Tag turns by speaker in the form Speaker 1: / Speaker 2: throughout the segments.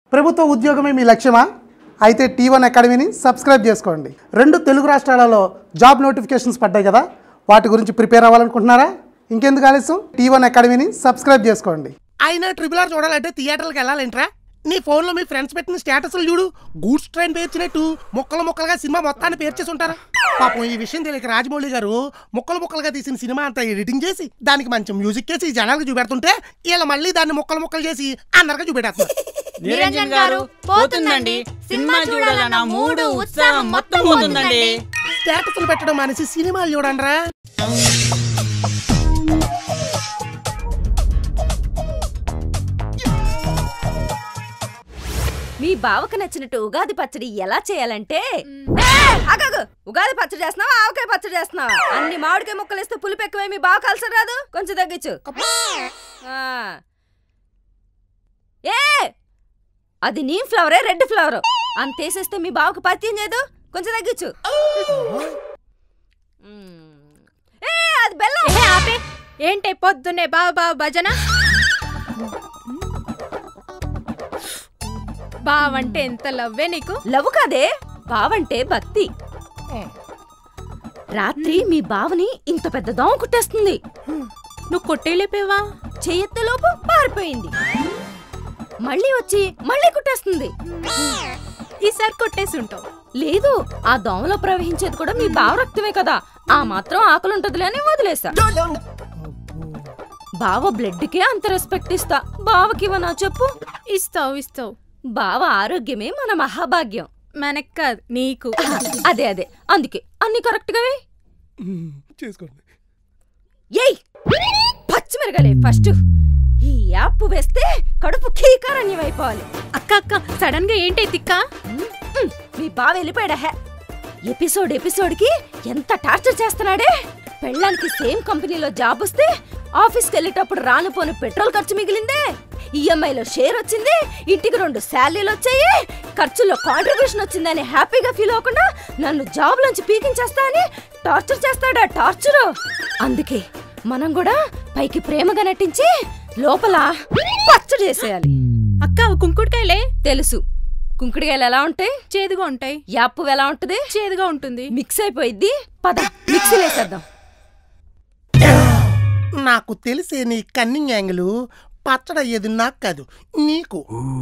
Speaker 1: ప్రభుత్వ ఉద్యోగమే మీ లక్ష్యమా? అయితే T1 అకాడమీని సబ్స్క్రైబ్ చేసుకోండి. 2 తెలుగు రాష్ట్రాలలో జాబ్ నోటిఫికేషన్స్ పడ్డాయి కదా, వాటి గురించి ప్రిపేర్ అవ్వాలనుకుంటున్నారా? ఇంకెందుకు ఆలస్యం, T1 అకాడమీని సబ్స్క్రైబ్ చేసుకోండి.
Speaker 2: అయినా RRR చూడాలంటే థియేటర్కి వెళ్ళాలంట్రా? నీ ఫోన్లో మీ ఫ్రెండ్స్ పెట్టిన స్టేటస్లు చూడు, గూడ్స్ ట్రైన్ పేర్చినట్టు ముక్కలు ముక్కలుగా సినిమా మొత్తాన్ని పేర్చేసి ఉంటారా? పాపం ఈ విషయం తెలియక రాజమౌళి గారు ముక్కలు ముక్కలుగా తీసిన సినిమా అంతా ఎడిటింగ్ చేసి దానికి మంచి మ్యూజిక్ వేసి జనాలకు చూపెడుతుంటే వీళ్ళు మళ్ళీ దాన్ని ముక్కలు ముక్కలు చేసి అందరికి చూపెడతారు.
Speaker 3: నిరంజన్ గారు పోతుందండి, సినిమా చూడాలన్న మూడు ఉత్సాహం మొత్తం పోతుందండి.
Speaker 2: స్టేటస్లు పెట్టడం మానేసి సినిమాలు చూడండిరా.
Speaker 4: మీ బావకు నచ్చినట్టు ఉగాది పచ్చడి ఎలా చేయాలంటే, ఉగాది పచ్చడి చేస్తున్నావా ఆవకాయ పచ్చడి చేస్తున్నావా? అన్ని మామిడికాయ ముక్కలు ఇస్తే పులుపు ఎక్కువై మీ బావ కలిసి రాదు, కొంచెం తగ్గించు. ఏ అది నీ ఫ్లవరే, రెడ్ ఫ్లవర్ అంతేసేస్తే మీ బావకు పరిచయం చేయదు, కొంచెం తగ్గించు. ఏ అది బెల్లం.
Speaker 3: ఆపే, ఏంటే పొద్దున్నే బావ భజన? బావంటే ఎంత లవ్వే నీకు?
Speaker 4: లవ్ కాదే, బావంటే భక్తి. రాత్రి మీ బావని ఇంత పెద్ద దోమ కుట్టేస్తుంది,
Speaker 3: నువ్వు కొట్టేలేపేవా?
Speaker 4: చెయ్యెత్తలోపు పారిపోయింది, మళ్ళీ వచ్చి మళ్ళీ కుట్టేస్తుంది.
Speaker 3: ఈసారి కొట్టేసి ఉంటావు.
Speaker 4: లేదు, ఆ దోమలో ప్రవహించేది కూడా మీ బావ రక్తమే కదా, ఆ మాత్రం ఆకలుంటదిలే అని వదిలేసా. బావ బ్లడ్కే అంత రెస్పెక్ట్ ఇస్తా, బావకివనా చెప్పు?
Speaker 3: ఇస్తావు.
Speaker 4: బావ ఆరోగ్యమే మన మహాభాగ్యం.
Speaker 3: మనకు కాదు, నీకు.
Speaker 4: అదే అందుకే అన్ని కరెక్ట్ గా
Speaker 2: చేసుకోండి.
Speaker 4: ఏయ్ పచ్చిమిరగలే ఫస్ట్. ఈ యాప్ వేస్తే కడుపు కీకారణ్యం అయిపోవాలి.
Speaker 3: అక్క సడన్ గా ఏంటి తిక్క?
Speaker 4: మీ బావ వెళ్ళిపోయాడా? ఎపిసోడ్కి ఎంత టార్చర్ చేస్తున్నాడే. పెళ్ళానికి సేమ్ కంపెనీలో జాబ్ వస్తే ఆఫీస్కి వెళ్ళేటప్పుడు రానుపోను పెట్రోల్ ఖర్చు మిగిలిందే, ఈఎంఐలో షేర్ వచ్చింది, ఇంటికి 2 శాలరీలు వచ్చాయి, ఖర్చుల్లో కాంట్రిబ్యూషన్ వచ్చిందని హ్యాపీగా ఫీల్ అవ్వకుండా నన్ను జాబ్ నుంచి పీకించేస్తా అని టార్చర్ చేస్తాడా టార్చరు. అందుకే మనం కూడా పైకి ప్రేమగా నటించి లోపల పచ్చడి చేసేయాలి.
Speaker 3: అక్క కుంకుడుకాయలే
Speaker 4: తెలుసు, కుంకుడుకాయలు ఎలా ఉంటాయి?
Speaker 3: చేదుగా ఉంటాయి.
Speaker 4: యాప్పు ఎలా ఉంటుంది?
Speaker 3: చేదుగా ఉంటుంది.
Speaker 4: మిక్స్ అయిపోయిద్ది, పద మిక్సీలో వేసేద్దాం.
Speaker 2: నాకు తెలిసే నీ కన్నింగ్ యాంగిల్ పచ్చడి అయ్యేది నాకు కాదు, నీకు.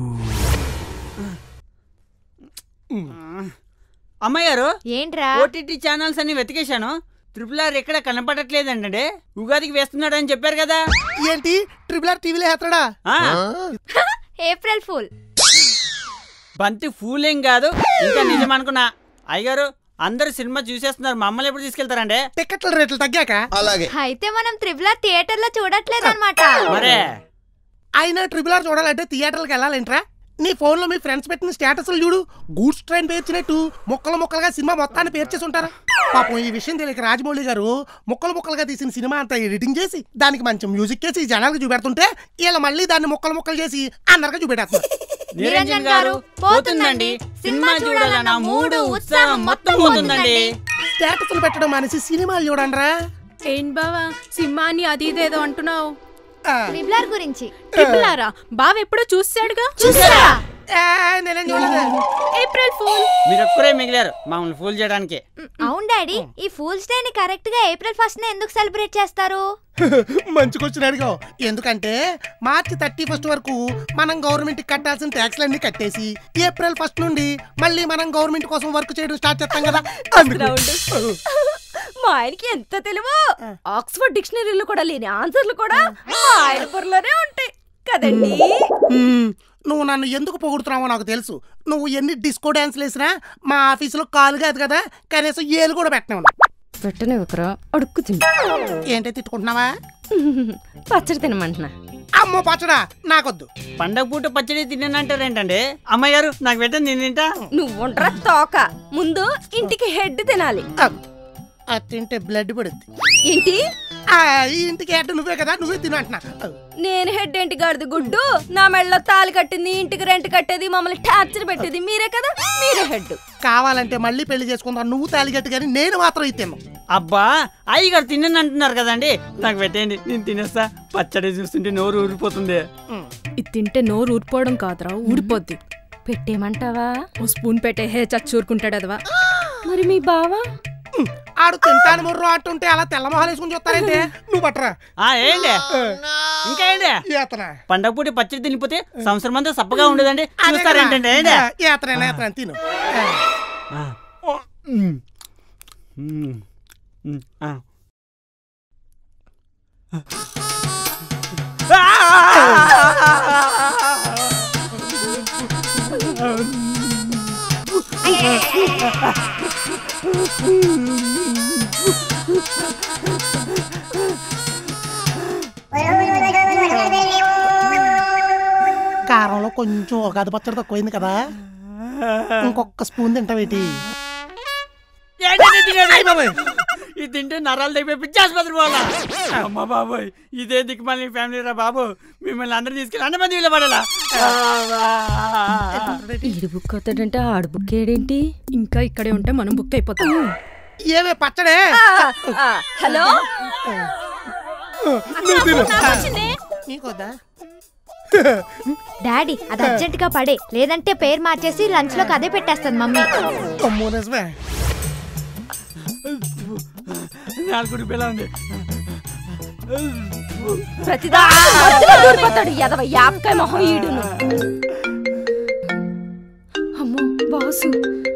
Speaker 5: అమ్మగారు,
Speaker 3: ఏంట్రా?
Speaker 5: ఓటీటీ ఛానల్స్ అన్ని వెతికేశాను, RRR ఎక్కడ కనపడట్లేదంటే. ఉగాదికి వేస్తున్నాడని చెప్పారు కదా.
Speaker 2: ఏంటి RRR టీవీలో వేస్తాడా?
Speaker 3: April fool.
Speaker 5: బంతి ఫూల్ ఏం కాదు, ఇంకా నిజం అనుకున్నా. అయ్యగారు, అందరు సినిమా చూసేస్తున్నారు, మమ్మల్ని ఎప్పుడు తీసుకెళ్తారండి?
Speaker 2: టికెట్ల రేట్లు తగ్గాక.
Speaker 6: అలాగే.
Speaker 3: అయితే మనం RRR థియేటర్ లో చూడట్లేదు అనమాట.
Speaker 5: మరే
Speaker 2: అయినా RRR చూడాలంటే థియేటర్కి వెళ్ళాలంట్రా? నీ ఫోన్లో మీ ఫ్రెండ్స్ పెట్టిన స్టేటస్లు చూడు, గూడ్స్ ట్రైన్ పేర్చినట్టు ముక్కలు ముక్కలుగా సినిమా మొత్తాన్ని పేర్చేసి ఉంటారా? పాపం ఈ విషయం తెలియక రాజమౌళి గారు ముక్కలు ముక్కలుగా తీసిన సినిమా అంతా ఎడిటింగ్ చేసి దానికి మంచి మ్యూజిక్ వేసి జనాలకు చూపెడుతుంటే వీళ్ళు మళ్ళీ దాన్ని ముక్కలు ముక్కలు చేసి అందరికి చూపెడతారు.
Speaker 5: నిరంజన్ గారు పోతుందండి, సినిమా చూడాలన్న మూడు ఉత్సాహం మొత్తం పోతుందండి.
Speaker 2: స్టేటస్లు పెట్టడం మానేసి సినిమాలు చూడండిరా.
Speaker 3: ఏం బావా సినిమాని అది ఇదేదో అంటున్నావు?
Speaker 7: RRR గురించి.
Speaker 3: RRR బావ ఎప్పుడో చూసాడుగా.
Speaker 4: చూసారా?
Speaker 2: నేనేం చూడలేదు.
Speaker 3: April fool.
Speaker 5: మీరు ఒక్కరే మిగిలారు మమ్మల్ని ఫూల్ చేయడానికి.
Speaker 7: అవును డాడీ, ఈ ఫూల్స్ డే ని కరెక్ట్ గా April 1st ఎందుకు సెలబ్రేట్ చేస్తారు?
Speaker 2: మంచి క్వశ్చన్ అడిగావు. ఎందుకంటే March 31st వరకు మనం గవర్నమెంట్ కట్టాల్సిన ట్యాక్స్లన్నీ కట్టేసి April 1st నుండి మళ్ళీ మనం గవర్నమెంట్ కోసం వర్క్ చేయడం స్టార్ట్ చేస్తాం కదా.
Speaker 4: మా ఆయనకి ఎంత తెలివో, ఆక్స్ఫర్డ్ డిక్షనరీలో కూడా లేని ఆన్సర్లు కూడా మా ఆయన బుర్రలోనే ఉంటాయి కదండి.
Speaker 2: నువ్వు నన్ను ఎందుకు పొగుడుతున్నావో నాకు తెలుసు. నువ్వు ఎన్ని డిస్కో డాన్స్లు వేసినా మా ఆఫీసులో కాలు కాదు కదా, కనీసం ఏలు కూడా పెట్టినా
Speaker 4: పెట్టనే ఒకరా అడుక్కు తిండి.
Speaker 2: ఏంటో తిట్టుకుంటున్నావా?
Speaker 4: పచ్చడి తినమంటున్నా.
Speaker 2: అమ్మో పచ్చడా నాకొద్దు.
Speaker 5: పండగ పూట పచ్చడి తిన్నానంటారేంటండి? అమ్మగారు నాకు పెట్టండి, నేను తింటా.
Speaker 4: నువ్వు ఉండరా తోక, ముందు ఇంటికి హెడ్ తినాలి.
Speaker 2: అది తింటే బ్లడ్ పడుద్ది.
Speaker 4: ఏంటి?
Speaker 2: ఈ ఇంటికి హెడ్ నువ్వే కదా, నువ్వే తిను అంటున్నా.
Speaker 4: నేను హెడ్ ఏంటి గాడిది గుడ్డు? నా మెళ్ళలో తాళి కట్టింది, ఇంటికి రెంట్ కట్టేది, మమ్మల్ని టార్చర్ పెట్టేది మీరే కదా, మీరే హెడ్.
Speaker 2: కావాలంటే మళ్ళీ పెళ్లి చేసుకుందాం, నువ్వు తాలిగట్టు కానీ నేను మాత్రం ఇది తిన్నాను.
Speaker 5: అబ్బా, అయ్యగారు తిన్నాను అంటున్నారు కదండి, నాకు పెట్టేయండి, నేను తినేస్తా. పచ్చడి చూస్తుంటే నోరు ఊరిపోతుంది.
Speaker 6: ఇది తింటే నోరు ఊరిపోవడం కాదురా, ఊడిపోద్ది.
Speaker 4: పెట్టేమంటావా?
Speaker 6: ఓ స్పూన్ పెట్టే హే చచ్చూరుకుంటాడు అదవా.
Speaker 4: మరి మీ బావా?
Speaker 2: ఆడు తింటాను ముర్రు అంటుంటే అలా తెల్లమొహాలు వేసుకుని చూస్తారంటే నువ్వు పట్టరా.
Speaker 5: ఏంటి ఇంకా ఏంటి పండగ పూట పచ్చడి తినిపోతే సంవత్సరం అంతా సప్పగా ఉండేదండి. చూస్తారేంటండి
Speaker 2: ఏతన తిను. కారంలో కొంచెం ఉగాది పచ్చడి తక్కువైంది కదా, ఇంకొక స్పూన్ తింటావేటి?
Speaker 5: ఇది తింటే నరాలు దగ్గర పిచ్చాసుపత్రి పోవాలా? అమ్మ బాబోయ్, ఇదే దిక్కుమాలి ఫ్యామిలీ రా బాబు. మిమ్మల్ని అందరూ తీసుకెళ్ళి 100 మంది వీళ్ళు పడాలా?
Speaker 4: ఈడు బుక్ అవుతాడంటే ఆడు బుక్ ఏడేంటి?
Speaker 6: ఇంకా ఇక్కడే ఉంటే మనం బుక్ అయిపోతాం.
Speaker 2: ఏవే పచ్చడే?
Speaker 4: హలో
Speaker 7: డాడీ అది అర్జెంట్ గా పడే, లేదంటే పేరు మార్చేసి లంచ్ లోకి అదే పెట్టేస్తాను మమ్మీ.
Speaker 4: ప్రతిదాడు ఎదవ యాపకాయ మొహం ఈడును. అమ్మో బాసు.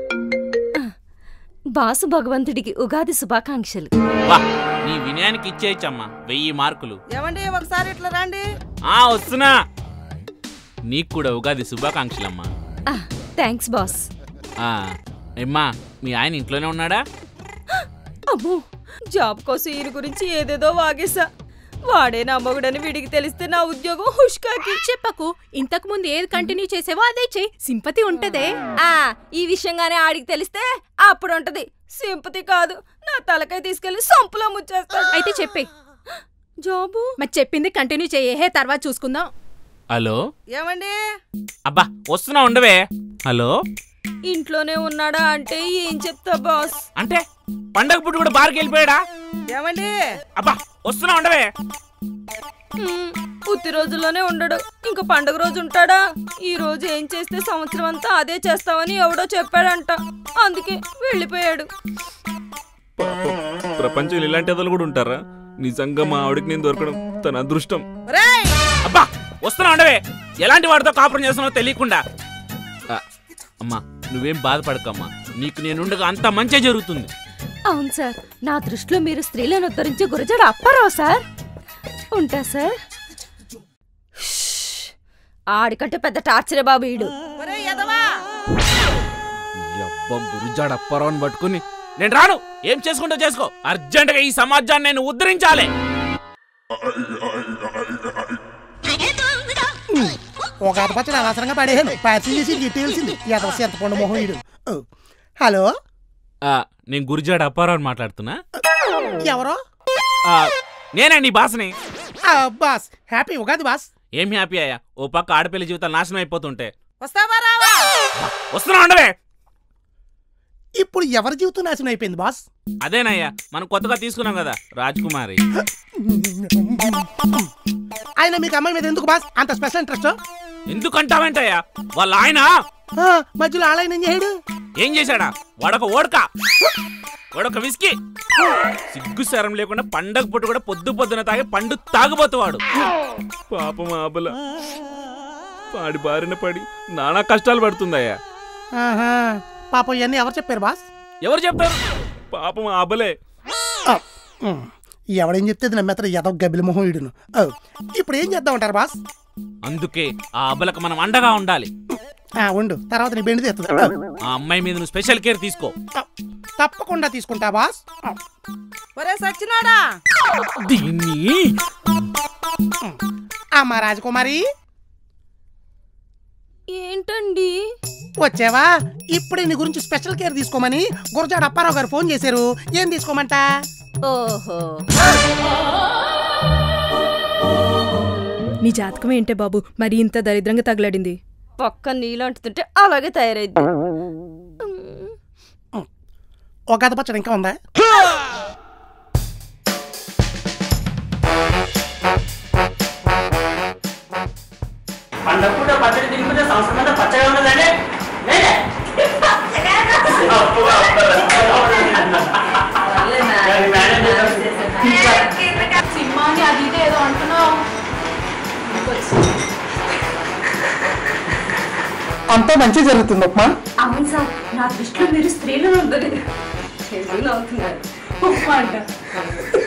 Speaker 4: బాసు భగవంతుడికి ఉగాది శుభాకాంక్షలు.
Speaker 8: నీ వినయానికి ఇచ్చేయచ్చమ్మా 1000 మార్కులు.
Speaker 3: ఏమండి ఒకసారి ఇట్లా రండి.
Speaker 8: వస్తున్నా. నీకు కూడా ఉగాది శుభాకాంక్షలమ్మా.
Speaker 4: Thanks boss.
Speaker 8: ఏమ్మా మీ ఆయన ఇంట్లోనే ఉన్నాడా?
Speaker 4: అమ్మో జాబ్ కోసం ఈయన గురించి ఏదేదో వాగేసా. వాడే నా మొగుడని వీడికి తెలిస్తే నా ఉద్యోగం హుష్కాకి.
Speaker 6: చెప్పకు, ఇంతకు ముందు ఏది కంటిన్యూ చేసేవో అదే చెయ్యి, సింపతి ఉంటదే.
Speaker 4: ఈ విషయంగానే ఆడికి తెలిస్తే అప్పుడు ఉంటది. సింపతి కాదు, నా తలకాయ తీసుకెళ్లి సంపులో ముచ్చేస్తాడు.
Speaker 6: అయితే చెప్పే
Speaker 4: జాబు.
Speaker 6: మరి చెప్పింది కంటిన్యూ చెయ్యే, తర్వాత చూసుకుందాం.
Speaker 8: హలో
Speaker 3: ఏమండి?
Speaker 8: అబ్బా వస్తున్నా ఉండవే. హలో
Speaker 4: ఇంట్లోనే ఉన్నాడా అంటే ఏం చెప్తా బాస్?
Speaker 8: అంటే పండగ పుట్టు కూడా బార్కి వెళ్ళిపోయాడా?
Speaker 3: ఏమండి?
Speaker 8: అబ్బా వస్తున్నా ఉండవే.
Speaker 4: ఉత్తి రోజుల్లోనే ఉండడు, ఇంకా పండుగ రోజు ఉంటాడా? ఈ రోజు ఏం చేస్తే సంవత్సరం అంతా అదే చేస్తావని ఎవడో చెప్పాడంట, అందుకే వెళ్ళిపోయాడు.
Speaker 8: ప్రపంచంలో ఇలాంటి అదలు కూడా ఉంటారా? నిజంగా మా ఆవిడకి నేను దొరకడం తన అదృష్టం. అబ్బా వస్తున్నా ఉండవే. ఎలాంటి వాడితో కాపురం చేస్తున్నావో తెలియకుండా. అమ్మా నువ్వేం బాధపడకమ్మా, నీకు నేనుండగా అంత మంచి జరుగుతుంది.
Speaker 4: అవును సార్, నా దృష్టిలో మీరు స్త్రీలను ఉద్ధరించే గురజాడ అప్పారావు సార్. ఉంటా సార్. ఆడికంటే పెద్ద టార్చరే బాబు ఈడు.
Speaker 8: గురుజాడ అప్పారావుని పట్టుకుని నేను రాను. ఏం చేసుకుంటా చేసుకో. అర్జెంట్ గా ఈ సమాజాన్ని నేను ఉద్ధరించాలి.
Speaker 2: ఉగాది పచ్చడి అనవసరంగా పడేయాను. పార్సిల్ చేసి గిట్టేయాల్సింది ఎంత పండు మొహం ఈడు. హలో
Speaker 8: నేను గురుజాడ అప్పారావుని మాట్లాడుతున్నా.
Speaker 2: ఎవరో?
Speaker 8: నేనే నీ బాస్ని.
Speaker 2: Boss happy Ugadi boss.
Speaker 8: ఏం హ్యాపీ అయ్యా, ఓ పక్క ఆడపిల్ల జీవితాలు నాశనం అయిపోతుంటే.
Speaker 2: వస్తున్నా ఉండవే. ఇప్పుడు ఎవరి జీవితం నాశనం అయిపోయింది బాస్?
Speaker 8: అదేనయ్యా మనం కొత్తగా తీసుకున్నాం కదా రాజ్కుమారి.
Speaker 2: ఆయన మీకు అమ్మాయి మీద ఎందుకు బాస్ అంత స్పెషల్ ఇంట్రెస్ట్?
Speaker 8: ఎందుకంటావేంటయ్యా, వాళ్ళ ఆయన
Speaker 2: మధ్యలో ఆలయన ఏం చేయడు?
Speaker 8: ఏం చేశాడా? వాడొక విస్కీ. సిగ్గు శరం లేకుండా పండగ పుట్టు కూడా పొద్దున తాగి పండు తాగుబోతువాడు. పాపం ఆబల పాడి బారిన పడి నానా కష్టాలు పడుతుందయ్యా.
Speaker 2: పాపం ఇవన్నీ ఎవరు చెప్పారు బాస్?
Speaker 8: ఎవరు చెప్తారు? పాపం ఆబలే.
Speaker 2: ఎవడేం చెప్తే నమ్మేతర ఎదవ గబ్బిలి మొహం ఈడును. ఇప్పుడు ఏం చేద్దాం అంటారు బాస్?
Speaker 8: అందుకే ఆ అబలకు మనం అండగా ఉండాలి.
Speaker 2: ఉండు, తర్వాత నీ బెండి తెస్తుంది.
Speaker 8: ఆ అమ్మాయి మీద నువ్వు స్పెషల్ కేర్ తీసుకో.
Speaker 2: తప్పకుండా తీసుకుంటా బాస్.
Speaker 3: సచ్చినాడా
Speaker 8: దీన్ని
Speaker 2: అమ్మా రాజకుమారి.
Speaker 4: ఏంటండి
Speaker 2: వచ్చావా? ఇప్పుడే నీ గురించి స్పెషల్ కేర్ తీసుకోమని గురజాడ అప్పారావు గారు ఫోన్ చేశారు. ఏం తీసుకోమంట?
Speaker 4: ఓహో,
Speaker 6: నీ జాతకం ఏంటే బాబు మరి ఇంత దరిద్రంగా తగలడింది?
Speaker 4: పక్క నీళ్ళంటుంటే అలాగే తయారైంది.
Speaker 2: ఒక గద పచ్చడి ఇంకా ఉందా?
Speaker 1: అంతా మంచి జరుగుతుంది ఉప్మా.
Speaker 4: అవును సార్, నా దృష్టిలో మీరు స్త్రీలు అవుతున్నారు. ఉప్మా అంట